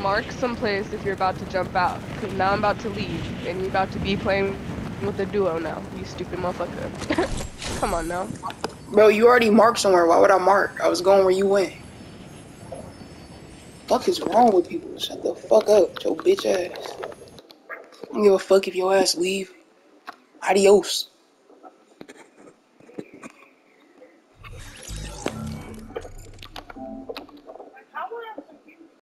mark someplace if you're about to jump out. Cause now I'm about to leave, and you're about to be playing with the duo now. You stupid motherfucker. Come on now. Bro, you already marked somewhere. Why would I mark? I was going where you went. Fuck is wrong with people? Shut the fuck up, your bitch ass. I don't give a fuck if your ass leave. Adios.